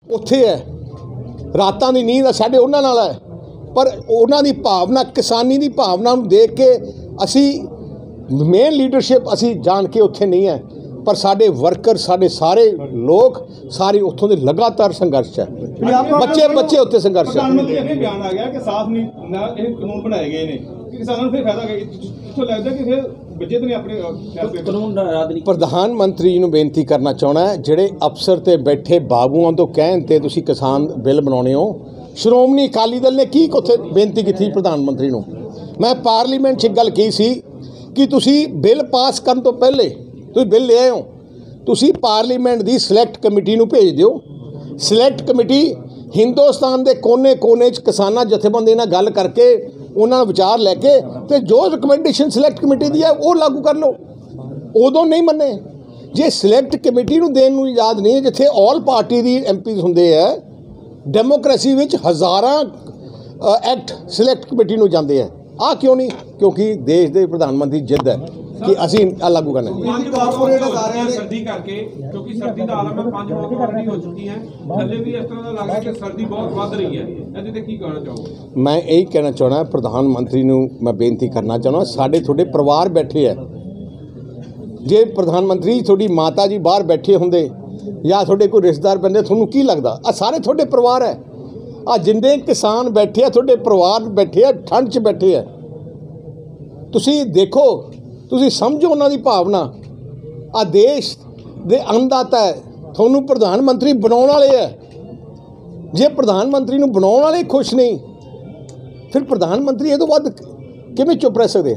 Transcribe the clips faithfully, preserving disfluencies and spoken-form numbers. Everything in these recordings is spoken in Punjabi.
ਉੱਥੇ है, रातां दी नींद साडे उन्हां नाल है, पर उन्हां दी भावना किसानी दी भावना नूं देख के असी मेन लीडरशिप असी जान के उत्थे नहीं है, पर साडे वर्कर साडे सारे लोग सारे उत्थों दे लगातार संघर्ष है, बच्चे बच्चे उत्थे संघर्ष है। बयान आ गया कि साफ नहीं ना कानून बनाए गए ने किसानों फिर फायदा इत्थों लगदा कि फिर बच्चे तो नहीं अपने कानून। प्रधानमंत्री नूं बेनती करना चाहना है, जिहड़े अफसर ते बैठे बाबूआं तो कहण ते तुसीं किसान बिल बनाउणे हो, श्रोमणी अकाली दल ने की उत्थे बेनती की प्रधानमंत्री नूं? मैं पार्लीमेंट 'च गल की सी कि तुसीं बिल पास करन तो पहले तुसीं बिल ले आए हो, तुसीं पार्लीमेंट दी सिलेक्ट कमेटी नूं भेज दिओ। सिलेक्ट कमेटी हिंदुस्तान के कोने कोने च किसानां जथेबंदी नाल गल करके उन्हां दा विचार लैके ते जो रिकमेंडेशन सिलेक्ट कमेटी दी है वो लागू कर लो। उदों नहीं मन्ने जे सिलेक्ट कमेटी नूं देण नूं याद नहीं, जिथे ऑल पार्टी दी एम पी हुंदे है, डेमोक्रेसी विच हज़ारां एक्ट सिलेक्ट कमेटी नूं जांदे है। आ क्यों नहीं? क्योंकि देश के प्रधानमंत्री जिद है कि असी लागू करना सर्दी करके, क्योंकि सर्दी का आलम है, पांच मौत ऑलरेडी हो चुकी है, थल्ले भी इस तरह लग रहा है कि सर्दी बहुत बढ़ रही है, ਇਹਦੇ ਤੇ ਕੀ ਕਹਿਣਾ ਚਾਹੋਗੇ? मैं यही कहना चाहना प्रधानमंत्री नूं मैं बेनती करना चाहना, साडे थोड़े परिवार बैठे है, जे प्रधानमंत्री थोड़ी माता जी बाहर बैठे होंदे या थोड़े कोई रिश्तेदार बंदे, थोनू की लगदा? आ सारे थोड़े परिवार है, आ जिंदे किसान बैठे है, थोड़े परिवार बैठे है, ठंड च बैठे है, तुसी देखो, तुसी समझो उन्हां दी भावना। आ देश दे अन्नदाता है, थोनू प्रधानमंत्री बनाउण वाले है, जे प्रधानमंत्री नूं बनाउण वाले खुश नहीं, फिर प्रधानमंत्री ये तो वध किवें चुप रह सकदे?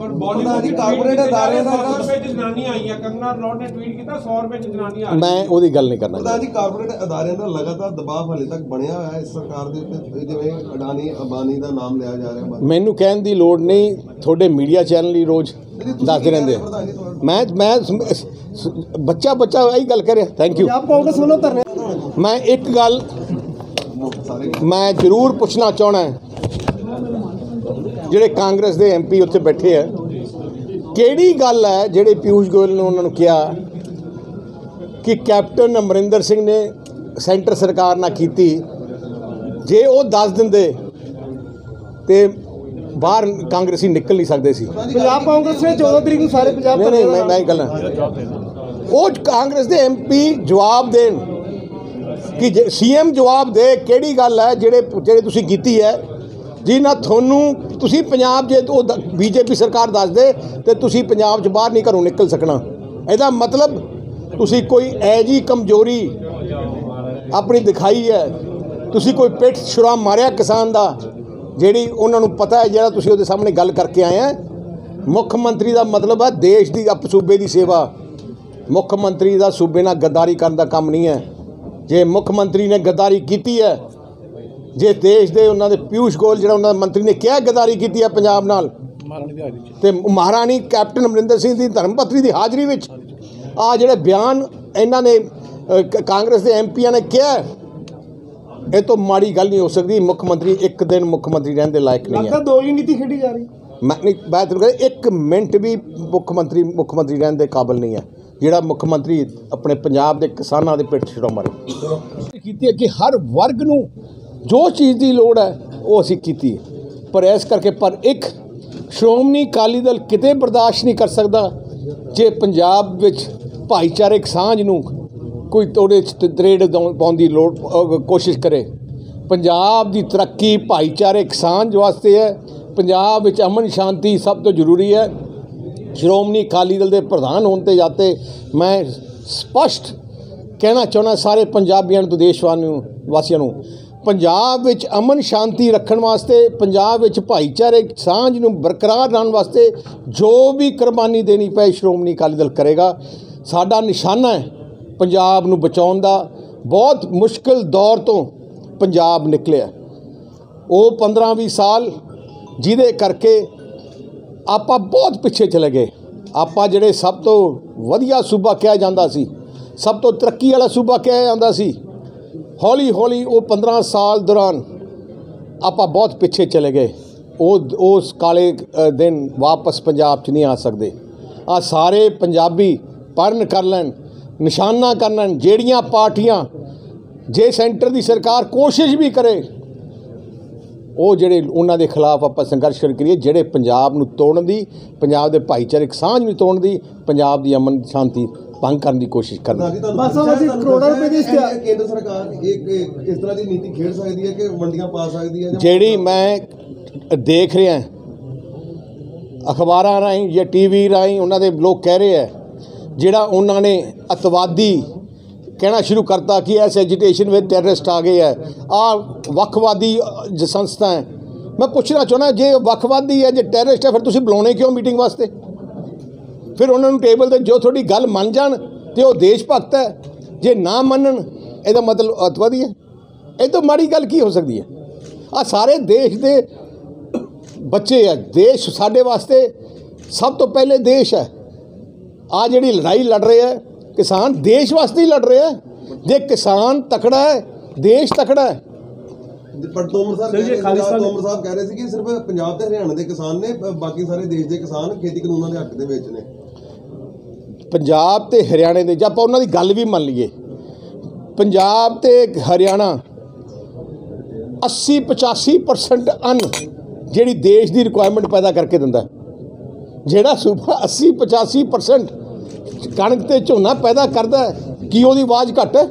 मैं ਉਹਦੀ ਗੱਲ नहीं करना। प्रधान जी कारपोरेट अदारे का लगातार दबाव हाले तक बनया हुआ है इस सरकार के उत्ते, जिवें अडानी अंबानी का नाम लिया जा रहा है। मैनू कहण दी लोड़ नहीं, थोड़े मीडिया चैनल ही रोज़ दसदे रहंदे। मैं मैं बच्चा बच्चा यही गल कर रहा। Thank you. मैं एक गल मैं जरूर पूछना चाहना है, ਜਿਹੜੇ ਕਾਂਗਰਸ ਦੇ एम पी ਉੱਥੇ बैठे है, ਕਿਹੜੀ ਗੱਲ ਹੈ ਜਿਹੜੇ ਪੀਊਸ਼ ਗੋਇਲ ਨੇ ਉਹਨਾਂ ਨੂੰ ਕਿਹਾ ਕਿ ਕੈਪਟਨ ਅਮਰਿੰਦਰ ਸਿੰਘ ਨੇ ਸੈਂਟਰ ਸਰਕਾਰ ਨਾਲ ਕੀਤੀ, ਜੇ ਉਹ ਦੱਸ ਦਿੰਦੇ ਤੇ ਬਾਹਰ ਕਾਂਗਰਸੀ ਨਿਕਲ ਨਹੀਂ ਸਕਦੇ ਸੀ। ਪੰਜਾਬ ਕਾਂਗਰਸ ਨੇ ਚੌਦਾਂ ਤਰੀਕ ਨੂੰ ਸਾਰੇ ਪੰਜਾਬ ਨਹੀਂ ਨਹੀਂ ਮੈਂ ਗੱਲ ਉਹ ਕਾਂਗਰਸ ਦੇ एम पी ਜਵਾਬ ਦੇਣ कि सी एम जवाब दे किहड़ी गल है ਜਿਹੜੇ ਜਿਹੜੇ ਤੁਸੀਂ ਕੀਤੀ ਹੈ जी ना थोनू तुसी पंजाब जे तो बीजेपी सरकार दस दे तो तुसी पंजाब च बाहर नहीं घरों निकल सकना। ਇਹਦਾ मतलब तुसी कोई ऐजी कमजोरी अपनी दिखाई है, तुसी कोई पिठ छुरा मारिया किसान दा ਜਿਹੜੀ ਉਹਨਾਂ ਨੂੰ पता है, ਜਿਹੜਾ तुसी ਉਹਦੇ सामने गल करके आए हैं। मुख मंत्री का मतलब है देश की अप सूबे की सेवा, मुख मंत्री का सूबे नाल गद्दारी करने का काम नहीं है। जे मुख मंत्री ने गद्दारी की है, जे देश के उन्होंने पीयूष गोयल जो उन्होंने मंत्री ने क्या गद्दारी की है पंजाब नाल, ते महाराणी कैप्टन अमरिंदर सिंह की धर्मपत्नी की हाज़री में आ जोड़े बयान इन्हों ने कांग्रेस के एम पी ने किया, ये तो माड़ी गल नहीं हो सकती। मुख्यमंत्री एक दिन मुख्यमंत्री रहने के लायक नहीं है। दोहरी नीति खेडी जा रही, मैं नहीं बात कर एक मिनट भी मुख्यमंत्री मुख्यमंत्री रहने के काबिल नहीं है, ਜਿਹੜਾ ਮੁੱਖ ਮੰਤਰੀ ਆਪਣੇ ਪੰਜਾਬ ਦੇ ਕਿਸਾਨਾਂ ਦੇ ਪਿੱਠ ਛੁਰਾ ਮਾਰੇ ਕੀਤੀ ਹੈ ਕਿ ਹਰ ਵਰਗ ਨੂੰ ਜੋ ਚੀਜ਼ ਦੀ ਲੋੜ ਹੈ ਉਹ ਅਸੀਂ ਕੀਤੀ ਹੈ। ਪਰ ਇਸ ਕਰਕੇ ਪਰ ਇੱਕ ਸ਼੍ਰੋਮਣੀ ਅਕਾਲੀ ਦਲ ਕਿਤੇ ਬਰਦਾਸ਼ਤ ਨਹੀਂ ਕਰ ਸਕਦਾ ਜੇ ਪੰਜਾਬ ਵਿੱਚ ਭਾਈਚਾਰਕ ਸਾਂਝ ਨੂੰ ਕੋਈ ਤੋੜੇ ਦਰੇੜ ਪਾਉਣ ਦੀ ਲੋੜ ਕੋਸ਼ਿਸ਼ ਕਰੇ। ਪੰਜਾਬ ਦੀ ਤਰੱਕੀ ਭਾਈਚਾਰਕ ਸਾਂਝ ਵਾਸਤੇ ਹੈ, ਪੰਜਾਬ ਵਿੱਚ ਅਮਨ ਸ਼ਾਂਤੀ ਸਭ ਤੋਂ ਜ਼ਰੂਰੀ है। श्रोमणी अकाली दल के प्रधान होने ते जाते मैं स्पष्ट कहना चाहना सारे पंजाबियों तो देशवासियों को, पंजाब विच अमन शांति रखने वास्ते, पंजाब विच भाईचारे सांझ नूं बरकरार रखने वास्ते जो भी कुर्बानी देनी पे श्रोमणी अकाली दल करेगा। साडा निशाना है पंजाब नूं बचाउण दा। बहुत मुश्किल दौर तो पंजाब निकलिया, वो पंद्रह भी साल जिहदे करके ਆਪਾਂ बहुत पिछे चले गए। ਆਪਾਂ ਜਿਹੜੇ सब तो वधिया सूबा कहा जाता सी, सब तो तरक्की वाला सूबा कहा जाता सी, हौली हौली वो पंद्रह साल दौरान ਆਪਾਂ बहुत पिछे चले गए। वो उस काले दिन वापस पंजाब च नहीं आ सकते। आ सारे पंजाबी पढ़न कर लैन, निशाना कर लैन, ਜਿਹੜੀਆਂ पार्टियां ਜੇ ਸੈਂਟਰ ਦੀ ਸਰਕਾਰ ਕੋਸ਼ਿਸ਼ ਵੀ ਕਰੇ ਉਹ ਜਿਹੜੇ ਉਹਨਾਂ ਦੇ ਖਿਲਾਫ ਆਪਾਂ ਸੰਘਰਸ਼ ਕਰੀਏ ਜਿਹੜੇ ਪੰਜਾਬ ਨੂੰ ਤੋੜਨ ਦੀ, ਪੰਜਾਬ ਦੇ ਭਾਈਚਾਰਕ ਸਾਂਝ ਨੂੰ ਤੋੜਨ ਦੀ, ਪੰਜਾਬ ਦੀ ਅਮਨ ਸ਼ਾਂਤੀ ਭੰਗ ਕਰਨ ਦੀ ਕੋਸ਼ਿਸ਼ ਕਰਨੀ। ਬਸ ਅਸੀਂ ਕਰੋੜਾਂ ਰੁਪਏ ਦੀ ਇਸ਼ਤਿਹਾਰ ਕੇਂਦਰ ਸਰਕਾਰ ਇੱਕ ਇਸ ਤਰ੍ਹਾਂ ਦੀ ਨੀਤੀ ਖੇਡ ਸਕਦੀ ਹੈ ਕਿ ਵੰਡੀਆਂ ਪਾ ਸਕਦੀ ਹੈ? ਜਿਹੜੀ ਮੈਂ ਦੇਖ ਰਿਹਾ ਅਖਬਾਰਾਂ ਰਾਹੀਂ ਜਾਂ ਟੀ ਵੀ ਰਾਹੀਂ ਉਹਨਾਂ ਦੇ ਲੋਕ ਕਹਿ ਰਹੇ ਹੈ ਜਿਹੜਾ ਉਹਨਾਂ ਨੇ ਅੱਤਵਾਦੀ ਕਹਿਣਾ ਸ਼ੁਰੂ ਕਰਤਾ ਕਿ ਐਸ ਐਜੀਟੇਸ਼ਨ ਵਿੱਚ ਟੈਰਰਿਸਟ ਆ ਗਏ ਹੈ, ਆ ਵੱਖਵਾਦੀ ਜ ਸੰਸਥਾ ਹੈ। ਮੈਂ ਪੁੱਛਣਾ ਚਾਹੁੰਦਾ ਜੇ ਵੱਖਵਾਦੀ ਹੈ, ਜੇ ਟੈਰਰਿਸਟ ਹੈ, ਫਿਰ ਤੁਸੀਂ ਬੁਲਾਉਣੇ ਕਿਉਂ ਮੀਟਿੰਗ ਵਾਸਤੇ? ਫਿਰ ਉਹਨਾਂ ਨੂੰ ਟੇਬਲ 'ਤੇ ਜੋ ਤੁਹਾਡੀ ਗੱਲ ਮੰਨ ਜਾਣ ਤੇ ਉਹ ਦੇਸ਼ ਭਗਤ ਹੈ, ਜੇ ਨਾ ਮੰਨਣ ਇਹਦਾ ਮਤਲਬ ਅੱਤਵਾਦੀ ਹੈ। ਇਹ ਤੋਂ ਮਾੜੀ ਗੱਲ ਕੀ ਹੋ ਸਕਦੀ ਹੈ? ਆ ਸਾਰੇ ਦੇਸ਼ ਦੇ ਬੱਚੇ ਆ, ਦੇਸ਼ ਸਾਡੇ ਵਾਸਤੇ ਸਭ ਤੋਂ ਪਹਿਲੇ ਦੇਸ਼ ਹੈ। ਆ ਜਿਹੜੀ ਲੜਾਈ ਲੜ ਰਹੇ ਹੈ ਕਿਸਾਨ ਦੇਸ਼ ਵਾਸਤੇ ਹੀ ਲੜ ਰਹੇ ਹੈ। ਜੇ ਕਿਸਾਨ ਤਕੜਾ ਹੈ ਦੇਸ਼ ਤਕੜਾ ਹੈ। ਪਰ ਤੋਮਰ ਸਾਹਿਬ ਕਹਿ ਰਹੇ ਤੋਮਰ ਸਾਹਿਬ ਕਹਿ ਰਹੇ ਸੀ ਕਿ ਸਿਰਫ ਪੰਜਾਬ ਤੇ ਹਰਿਆਣਾ ਦੇ ਕਿਸਾਨ ਨੇ, ਬਾਕੀ ਸਾਰੇ ਦੇਸ਼ ਦੇ ਕਿਸਾਨ ਖੇਤੀ ਕਾਨੂੰਨਾਂ ਦੇ ਹੱਕ ਦੇ ਵਿੱਚ ਨੇ। ਪੰਜਾਬ ਤੇ ਹਰਿਆਣੇ ਦੇ ਜੇ ਆਪਾਂ ਉਹਨਾਂ ਦੀ ਗੱਲ ਵੀ ਮੰਨ ਲਈਏ, ਪੰਜਾਬ ਤੇ ਹਰਿਆਣਾ अस्सी पचासी परसेंट अन्न ਜਿਹੜੀ ਦੇਸ਼ ਦੀ ਰਿਕੁਆਇਰਮੈਂਟ ਪੈਦਾ ਕਰਕੇ ਦਿੰਦਾ। ਜਿਹੜਾ ਸੂਬਾ अस्सी पचासी परसेंट ਕਣਕ ਤੇ ਝੋਨਾ ਪੈਦਾ ਕਰਦਾ ਕੀ ਉਹਦੀ ਆਵਾਜ਼ ਘੱਟ ਹੈ?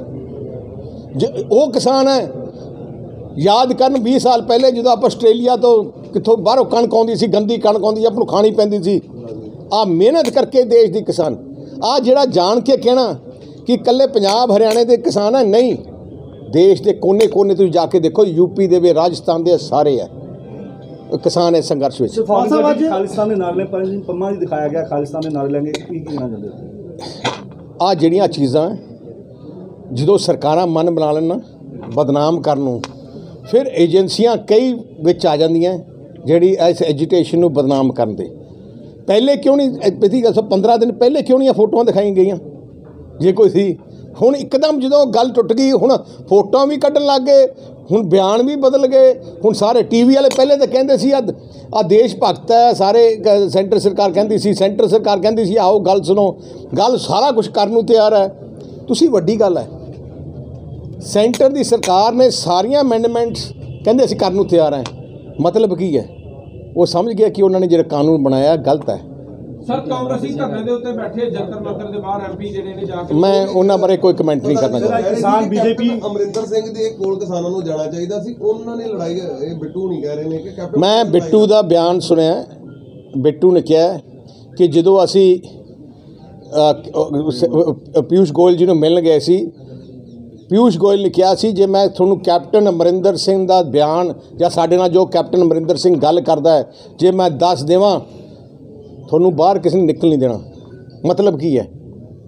ਉਹ ਕਿਸਾਨ ਹੈ। ਯਾਦ ਕਰਨ ਵੀਹ ਸਾਲ ਪਹਿਲੇ ਜਦੋਂ ਆਪਾਂ ਆਸਟ੍ਰੇਲੀਆ ਤੋਂ ਕਿੱਥੋਂ ਬਾਹਰੋਂ ਕਣਕ ਆਉਂਦੀ ਸੀ, ਗੰਦੀ ਕਣਕ ਆਉਂਦੀ ਸੀ, ਆਪਾਂ ਨੂੰ ਖਾਣੀ ਪੈਂਦੀ ਸੀ। ਆ ਮਿਹਨਤ ਕਰਕੇ ਦੇਸ਼ ਦੀ ਕਿਸਾਨ ਆ ਜਿਹੜਾ ਜਾਣ ਕੇ ਕਹਿਣਾ ਕਿ ਇਕੱਲੇ ਪੰਜਾਬ ਹਰਿਆਣੇ ਦੇ ਕਿਸਾਨ ਹੈ, ਨਹੀਂ, ਦੇਸ਼ ਦੇ ਕੋਨੇ ਕੋਨੇ ਤੁਸੀਂ ਜਾ ਕੇ ਦੇਖੋ, यूपी ਦੇ ਵੀ, ਰਾਜਸਥਾਨ ਦੇ ਸਾਰੇ ਹੈ ਕਿਸਾਨ ਇਸ ਸੰਘਰਸ਼ ਵਿੱਚ। ਖਾਲਿਸਤਾਨ ਦੇ ਨਾਰੇ ਪੰਮਾ ਜੀ ਦਿਖਾਇਆ ਗਿਆ, ਖਾਲਿਸਤਾਨ ਦੇ ਨਾਰੇ ਲੈਣਗੇ, ਕੀ ਕਹਿਣਾ ਚਾਹੁੰਦੇ ਹੋ? ਆ ਜਿਹੜੀਆਂ ਚੀਜ਼ਾਂ ਜਦੋਂ ਸਰਕਾਰਾਂ ਮਨ ਬਣਾ ਲੈਣ ਨਾ ਬਦਨਾਮ ਕਰਨ ਨੂੰ, ਫਿਰ ਏਜੰਸੀਆਂ ਕਈ ਵਿੱਚ ਆ ਜਾਂਦੀਆਂ ਜਿਹੜੀ ਇਸ ਐਜੀਟੇਸ਼ਨ ਨੂੰ ਬਦਨਾਮ ਕਰਨ ਦੇ। ਪਹਿਲੇ ਕਿਉਂ ਨਹੀਂ ਪਿਛਲੀ ਗੱਲ ਪੰਦਰਾਂ ਦਿਨ ਪਹਿਲੇ ਕਿਉਂ ਨਹੀਂ ਫੋਟੋਆਂ ਦਿਖਾਈਆਂ ਗਈਆਂ ਜੇ ਕੋਈ ਸੀ? ਹੁਣ ਇੱਕਦਮ ਜਦੋਂ ਗੱਲ ਟੁੱਟ ਗਈ, ਹੁਣ ਫੋਟੋਆਂ ਵੀ ਕੱਢਣ ਲੱਗ ਗਏ, ਹੁਣ ਬਿਆਨ ਵੀ ਬਦਲ ਗਏ। ਹੁਣ ਸਾਰੇ ਟੀ ਵੀ ਵਾਲੇ ਪਹਿਲੇ ਤਾਂ ਕਹਿੰਦੇ ਸੀ ਆ ਆ ਦੇਸ਼ ਭਗਤ ਹੈ, ਸਾਰੇ ਸੈਂਟਰ ਸਰਕਾਰ ਕਹਿੰਦੀ ਸੀ, ਸੈਂਟਰ ਸਰਕਾਰ ਕਹਿੰਦੀ ਸੀ ਆਓ ਗੱਲ ਸੁਣੋ, ਗੱਲ ਸਾਰਾ ਕੁਝ ਕਰਨ ਨੂੰ ਤਿਆਰ ਹੈ। ਤੁਸੀਂ ਵੱਡੀ ਗੱਲ ਹੈ, ਸੈਂਟਰ ਦੀ ਸਰਕਾਰ ਨੇ ਸਾਰੀਆਂ ਅਮੈਂਡਮੈਂਟਸ ਕਹਿੰਦੇ ਅਸੀਂ ਕਰਨ ਨੂੰ ਤਿਆਰ ਹਾਂ। ਮਤਲਬ ਕੀ ਹੈ? ਉਹ ਸਮਝ ਗਿਆ ਕਿ ਉਹਨਾਂ ਨੇ ਜਿਹੜਾ ਕਾਨੂੰਨ ਬਣਾਇਆ ਗਲਤ ਹੈ। ਸਰ ਕਾਂਗਰਸੀ ਧਰਨੇ ਦੇ ਉੱਤੇ ਬੈਠੇ ਜੰਤਰ ਮੰਤਰ ਦੇ ਬਾਹਰ ਐਮਪੀ ਜਿਹੜੇ ਨੇ ਜਾ ਕੇ, ਮੈਂ ਉਹਨਾਂ ਬਾਰੇ ਕੋਈ ਕਮੈਂਟ ਨਹੀਂ ਕਰਨਾ ਚਾਹੁੰਦਾ। ਕਿਸਾਨ ਬੀਜੇਪੀ ਅਮਰਿੰਦਰ ਸਿੰਘ ਦੇ ਕੋਲ ਕਿਸਾਨਾਂ ਨੂੰ ਜਾਣਾ ਚਾਹੀਦਾ ਸੀ, ਉਹਨਾਂ ਨੇ ਲੜਾਈ, ਇਹ ਬਿੱਟੂ ਨਹੀਂ ਕਹਿ ਰਹੇ ਨੇ ਕਿ ਕੈਪਟਨ। ਮੈਂ ਬਿੱਟੂ ਦਾ ਬਿਆਨ ਸੁਣਿਆ। ਬਿੱਟੂ ਨੇ ਕਿਹਾ ਕਿ ਜਦੋਂ ਅਸੀਂ ਪਿਊਸ਼ ਗੋਇਲ ਜੀ ਨੂੰ ਮਿਲਣ ਗਏ ਸੀ, ਪਿਊਸ਼ ਗੋਇਲ ਨੇ ਕਿਹਾ ਸੀ ਜੇ ਮੈਂ ਤੁਹਾਨੂੰ ਕੈਪਟਨ ਅਮਰਿੰਦਰ ਸਿੰਘ ਦਾ ਬਿਆਨ ਜਾਂ ਸਾਡੇ ਨਾਲ ਜੋ ਕੈਪਟਨ ਅਮਰਿੰਦਰ ਸਿੰਘ ਗੱਲ ਕਰਦਾ ਹੈ ਜੇ ਮੈਂ ਦੱਸ ਦੇਵਾਂ ਤੁਹਾਨੂੰ ਬਾਹਰ ਕਿਸੇ ਨੇ ਨਿਕਲ ਨਹੀਂ ਦੇਣਾ। ਮਤਲਬ ਕੀ ਹੈ?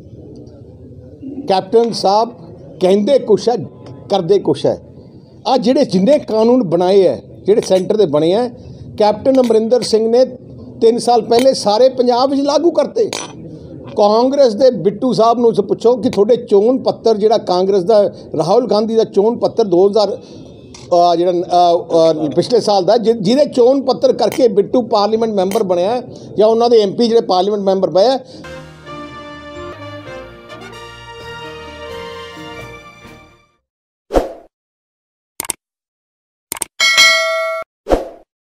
ਕੈਪਟਨ ਸਾਹਿਬ ਕਹਿੰਦੇ ਕੁਛ ਹੈ, ਕਰਦੇ ਕੁਛ ਹੈ। ਆ ਜਿਹੜੇ ਜਿੰਨੇ ਕਾਨੂੰਨ ਬਣਾਏ ਹੈ, ਜਿਹੜੇ ਸੈਂਟਰ ਦੇ ਬਣੇ ਹੈ, ਕੈਪਟਨ ਅਮਰਿੰਦਰ ਸਿੰਘ ਨੇ ਤਿੰਨ ਸਾਲ ਪਹਿਲੇ ਸਾਰੇ ਪੰਜਾਬ ਵਿੱਚ ਲਾਗੂ ਕਰਤੇ। ਕਾਂਗਰਸ ਦੇ ਬਿੱਟੂ ਸਾਹਿਬ ਨੂੰ ਪੁੱਛੋ ਕਿ ਤੁਹਾਡੇ ਚੋਣ ਪੱਤਰ ਜਿਹੜਾ ਕਾਂਗਰਸ ਦਾ ਰਾਹੁਲ ਗਾਂਧੀ ਦਾ ਚੋਣ ਪੱਤਰ ਦੋ ਹਜ਼ਾਰ ਜਿਹੜਾ ਪਿਛਲੇ ਸਾਲ ਦਾ ਜਿਹਦੇ ਚੋਣ ਪੱਤਰ ਕਰਕੇ ਬਿੱਟੂ ਪਾਰਲੀਮੈਂਟ ਮੈਂਬਰ ਬਣਿਆ ਜਾਂ ਉਹਨਾਂ ਦੇ ਐਮ ਪੀ ਜਿਹੜੇ ਪਾਰਲੀਮੈਂਟ ਮੈਂਬਰ ਪਏ